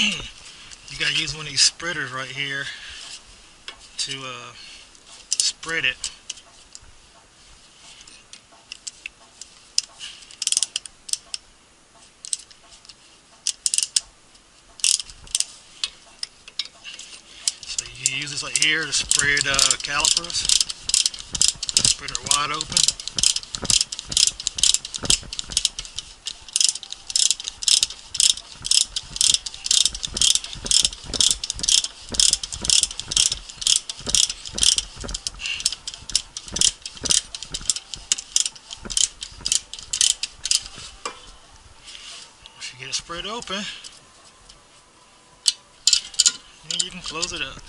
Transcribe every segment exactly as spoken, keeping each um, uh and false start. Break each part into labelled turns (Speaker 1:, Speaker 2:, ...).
Speaker 1: you gotta use one of these spreaders right here to uh, spread it. So you use this right here to spread uh, calipers. Spread it wide open. Once you get it spread open, then you can close it up.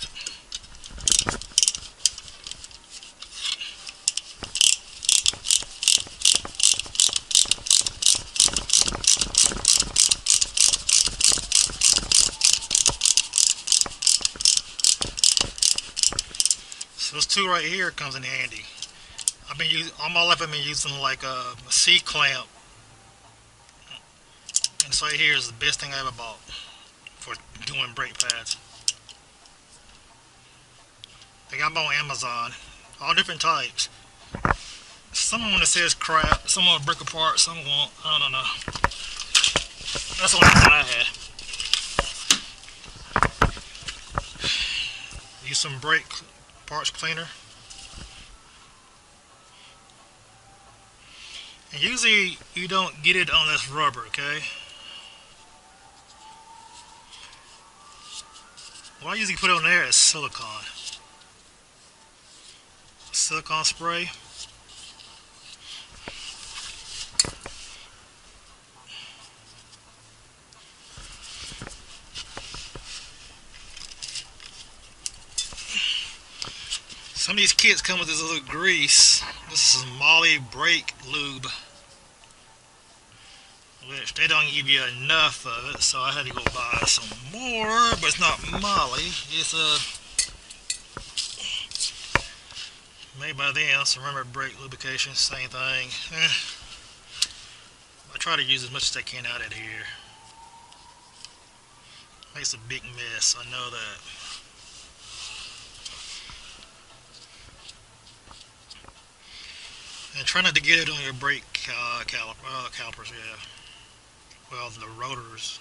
Speaker 1: So this tool right here comes in handy. I've been using all my life. I've been using like a, a C clamp, and this right here is the best thing I ever bought for doing brake pads. They got them on Amazon, all different types. Some of them it says crap, some will break apart, some won't. I don't know. That's the only one I had. Use some brake parts cleaner. And usually you don't get it on this rubber, okay? What I usually put on there is silicone. Silicone spray. Some of these kits come with this little grease. This is Molly brake lube, which they don't give you enough of it, so I had to go buy some more. But it's not Molly. It's a made by them. So remember, brake lubrication, same thing. Eh. I try to use as much as I can out of here. Makes a big mess. I know that. And try not to get it on your brake uh, calip uh, calipers, yeah. Well, the rotors.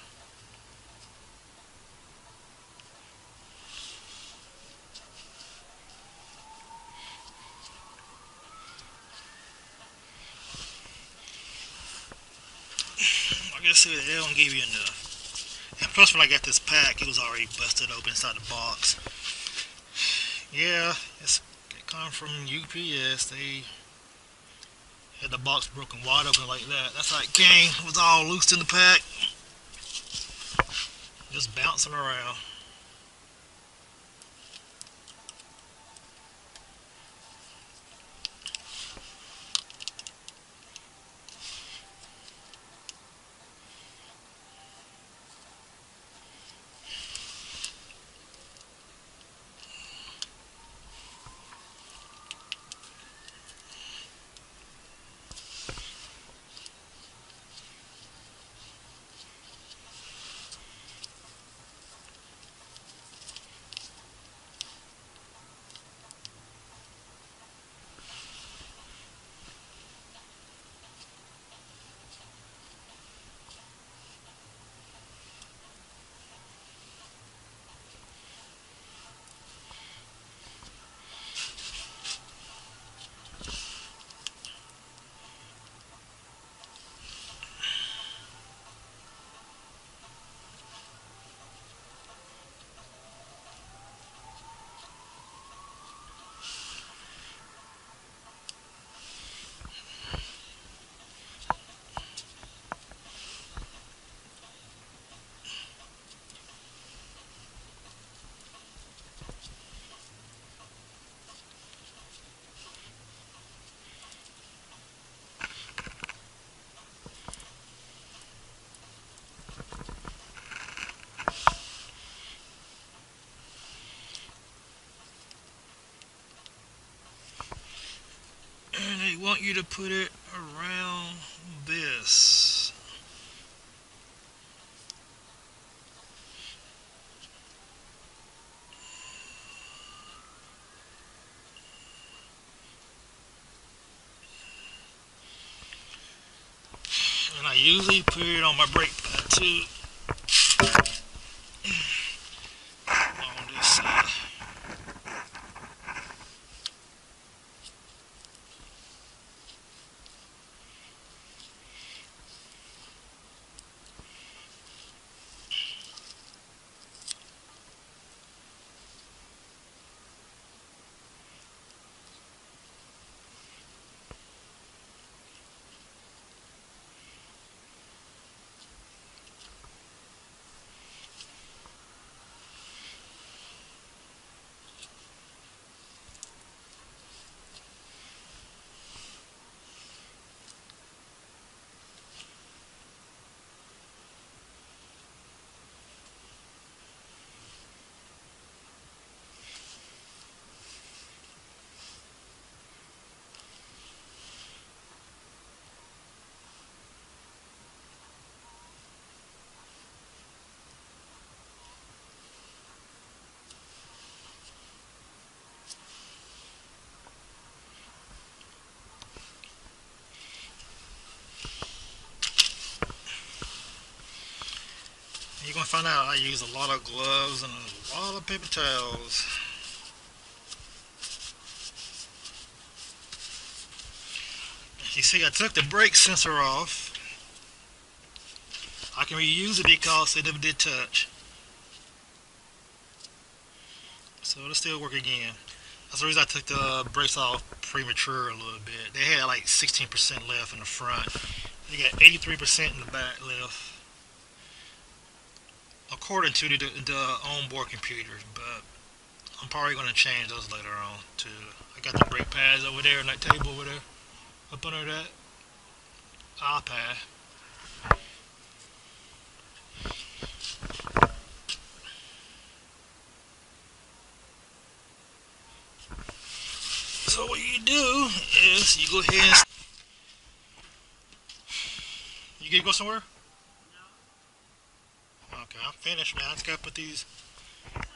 Speaker 1: I guess they don't give you enough. And plus, when I got this pack, it was already busted open inside the box. Yeah, it's, it comes from U P S. They had the box broken wide open like that. That's how it came. It was all loose in the pack. Just bouncing around. And they want you to put it around this. usually put it on my brake pad too. On this side. You're going to find out I use a lot of gloves and a lot of paper towels. You see, I took the brake sensor off. I can reuse it because it never did touch. So it'll still work again. That's the reason I took the brakes off premature a little bit. They had like sixteen percent left in the front. They got eighty-three percent in the back left, according to the, the onboard computers, but I'm probably going to change those later on too. I got the brake pads over there on that table over there, up under that iPad. So what you do is you go ahead and... You gonna go somewhere? No. Okay, I'm finished, man. I just gotta put these